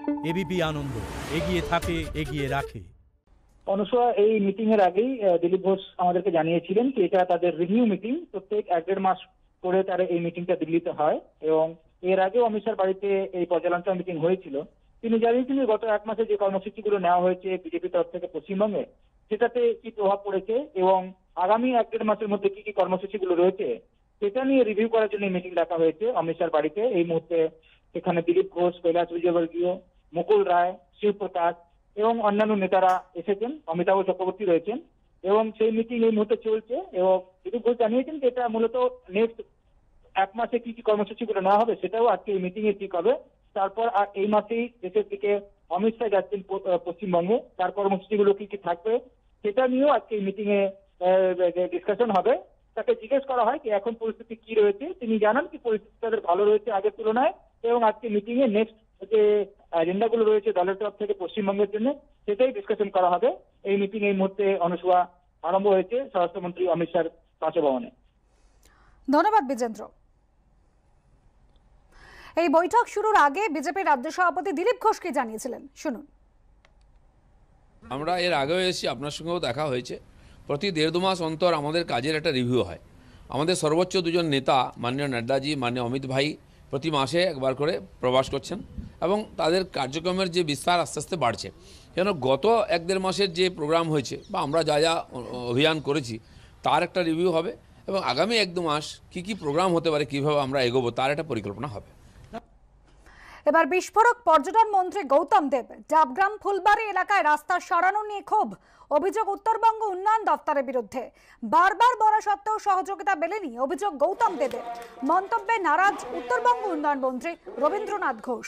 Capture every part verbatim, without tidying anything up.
ABP আনন্দ, এগিয়ে থাকে, এগিয়ে রাখে। অনুসয়া এই মিটিং এর আগেই দিলীপ ঘোষ আমাদেরকে জানিয়েছিলেন যে এটা তাদের রিভিউ মিটিং, প্রত্যেক এক দেড় মাস করে তারা এই মিটিংটা দিল্লিতে হয় এবং এর আগেও অমিত শাহর বাড়িতে এই পর্যালোচনা মিটিং হয়েছিল। তিনি জানিয়েছেন যে গত এক মাসে যে কর্মসূচিগুলো নেওয়া হয়েছে বিজেপির তরফ থেকে পশ্চিমবঙ্গে, সেটাতে কি প্রভাব পড়েছে এবং আগামী এক দেড় মাসের মধ্যে কি কি কর্মসূচিগুলো রয়েছে সেটা নিয়ে রিভিউ করার জন্য মিটিং ডাকা হয়েছে অমিত শাহর বাড়িতে। এই মুহূর্তে সেখানে দিলীপ ঘোষ, কৈলাস বিজয়বর্গীয়, মুকুল রায়, শিবপ্রকাশ এবং অন্যান্য নেতারা এসেছেন, অমিতাভ চক্রবর্তী রয়েছেন এবং সেই মিটিং এই মুহূর্তে চলছে। এবং দিলীপ ঘোষ জানিয়েছেন যে এটা মূলত নেক্সট এক মাসে কি কি কর্মসূচিগুলো নেওয়া হবে সেটাও আজকে এই মিটিং এ ঠিক হবে। তারপর আর এই মাসেই দেশের দিকে অমিত শাহ যাচ্ছেন পশ্চিমবঙ্গে, তার কর্মসূচিগুলো কি কি থাকবে সেটা নিয়েও আজকে এই মিটিং এ ডিসকাশন হবে। তাকে জিজ্ঞেস করা হয় যে এখন পরিস্থিতি কি রয়েছে, তিনি জানান কি পরিস্থিতি তাদের ভালো রয়েছে আগের তুলনায় এবং আজকে মিটিং এ নেক্সট যে এজেন্ডাগুলো রয়েছে দলের তরফ থেকে পশ্চিমবঙ্গের জন্য সেটাই ডিসকাশন করা হবে। এই মিটিং এই মুহূর্তে অনুসয়া আরম্ভ হয়েছে স্বরাষ্ট্রমন্ত্রী অমিত শাহর বাসভবনে। ধন্যবাদ বিজেন্দ্র। এই বৈঠক শুরুর আগে বিজেপি রাজ্য সভাপতি দিলীপ ঘোষ কি জানিয়েছিলেন শুনুন। আমরা এর আগেও এসেছি, আপনার সঙ্গেও দেখা হয়েছে। প্রতি দেড় দু মাস অন্তর আমাদের কাজের একটা রিভিউ হয়। আমাদের সর্বোচ্চ দুজন নেতা মাননীয় নাড্ডাজি, মাননীয় অমিত ভাই প্রতি মাসে একবার করে প্রবাস করছেন এবং তাদের কার্যক্রমের যে বিস্তার আস্তে আস্তে বাড়ছে। কেন গত এক দেড় মাসের যে প্রোগ্রাম হয়েছে বা আমরা যা যা অভিযান করেছি তার একটা রিভিউ হবে এবং আগামী এক দু মাস কী কী প্রোগ্রাম হতে পারে, কীভাবে আমরা এগোবো তার একটা পরিকল্পনা হবে। এবার বিস্ফোরক পর্যটন মন্ত্রী গৌতম দেব ডাবগ্রাম ফুলবাড়ি এলাকায় রাস্তা সরানো নিয়ে ক্ষোভ, অভিযোগ উত্তরবঙ্গ উন্নয়ন দপ্তরের বিরুদ্ধে। বারবার বলা সত্ত্বেও সহযোগিতা মেলেনি, অভিযোগ গৌতম দেবের। মন্তব্যে নারাজ উত্তরবঙ্গ উন্নয়ন মন্ত্রী রবীন্দ্রনাথ ঘোষ।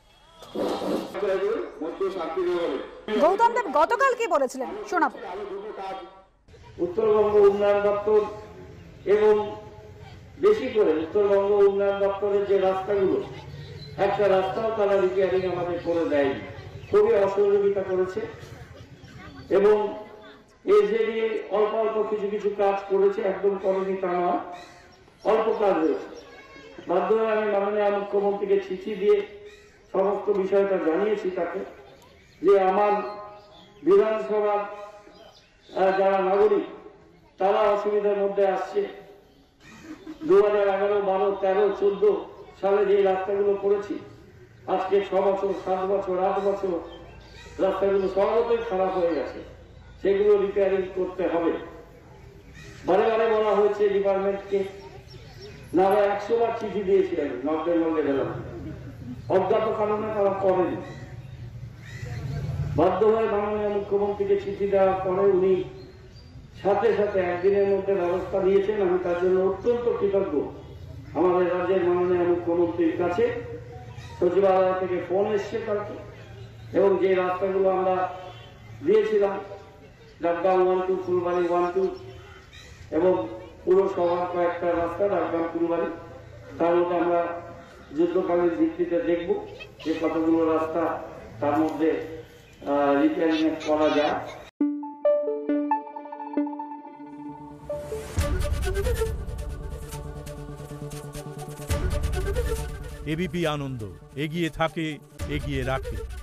গৌতম দেব গতকাল কি বলেছিলেন শোনাবো। উত্তরবঙ্গ উন্নয়ন দপ্তর এবং বেশি করে উত্তরবঙ্গ উন্নয়ন দপ্তরের যে রাস্তাগুলো, একটা রাস্তাও তারা রিপেয়ারিং আমাদের করে দেয়নি, খুবই অসহযোগিতা করেছে এবং এই যে অল্প অল্প কিছু কিছু কাজ করেছে, একদম করেনি তা নয়, অল্প কাজ হয়েছে। বাধ্য হয়ে আমি মাননীয় মুখ্যমন্ত্রীকে চিঠি দিয়ে সমস্ত বিষয়টা জানিয়েছি তাকে যে আমার বিধানসভার যারা নাগরিক তারা অসুবিধার মধ্যে আসছে। দু হাজার এগারো বারো তেরো চোদ্দ সালে যে রাস্তাগুলো করেছি, আজকে ছ বছর সাত বছর আট বছর রাস্তাগুলো সর্বতই খারাপ হয়ে গেছে, সেগুলো রিপেয়ারিং করতে হবে। বারে বারে বলা হয়েছে ডিপার্টমেন্টকে, না আমরা একশো বার চিঠি দিয়েছি আমি নর্থ বেঙ্গল ডেভেলপমেন্ট, অজ্ঞাত কারণে তারা করেনি। বাধ্য হয়ে মাননীয় মুখ্যমন্ত্রীকে চিঠি দেওয়ার পরে উনি সাথে সাথে একদিনের মধ্যে ব্যবস্থা নিয়েছেন। আমি তার জন্য অত্যন্ত কৃতজ্ঞ আমাদের রাজ্যের মাননীয় মুখ্যমন্ত্রীর কাছে। সচিবালয় থেকে ফোন এসছে কালকে এবং যে রাস্তাগুলো আমরা দিয়েছিলাম, Dabgram one two Phulbari one two এবং পুরসভার কয়েকটা রাস্তা ডাবগ্রাম ফুলবাড়ি, তার মধ্যে আমরা যুদ্ধকালীন ভিত্তিতে দেখব যে কতগুলো রাস্তা তার মধ্যে রিপেয়ারিং করা যায়। এবিপি আনন্দ, এগিয়ে থাকে, এগিয়ে রাখে।